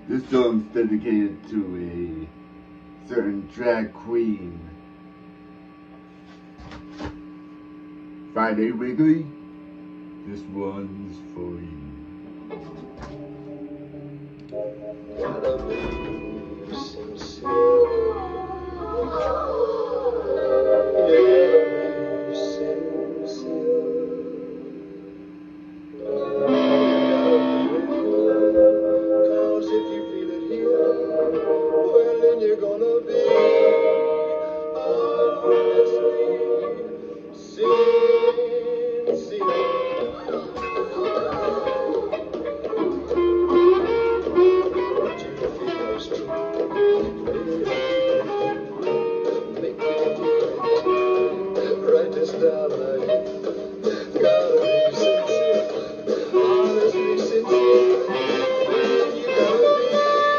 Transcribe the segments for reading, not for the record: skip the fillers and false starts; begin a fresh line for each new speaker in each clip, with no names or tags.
This song's dedicated to a certain drag queen. Friday Wiggly, this one's for you.
Gotta be sincere. You're gonna be honestly sincere. What you feel is true. Make it write this down like gotta be sincere, honestly sincere. You gotta be.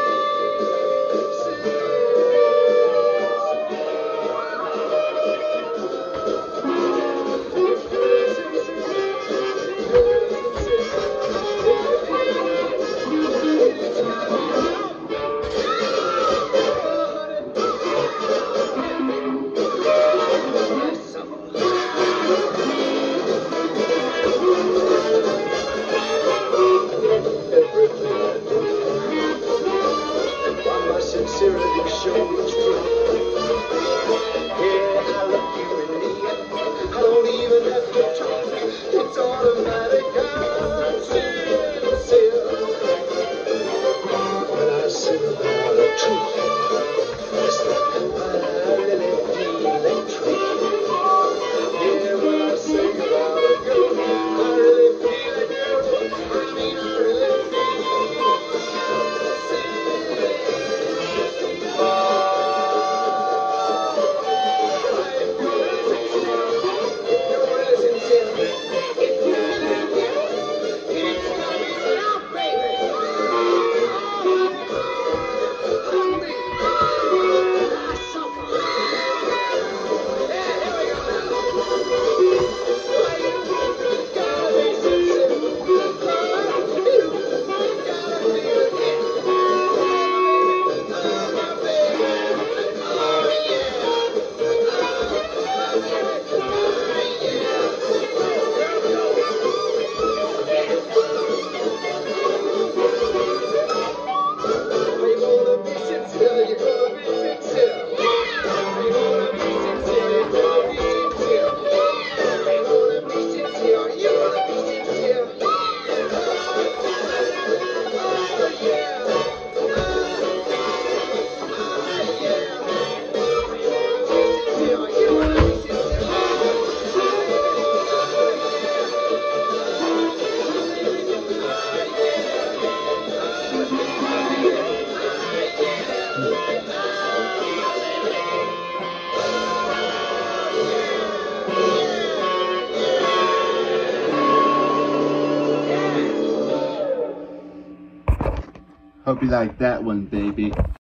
Sincerity shows true. Yeah, I love you and me. I don't even have to talk. It's automatic. I'm sincere. When I sing about a truth, it's like I really feel electric. Yeah, when I sing about a girl, I really feel it, girl. I mean, I really feel it.
Hope you like that one, baby.